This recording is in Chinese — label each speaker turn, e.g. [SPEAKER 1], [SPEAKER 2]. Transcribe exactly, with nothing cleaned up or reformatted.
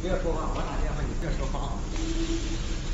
[SPEAKER 1] 不要说话，我打电话你不要说话。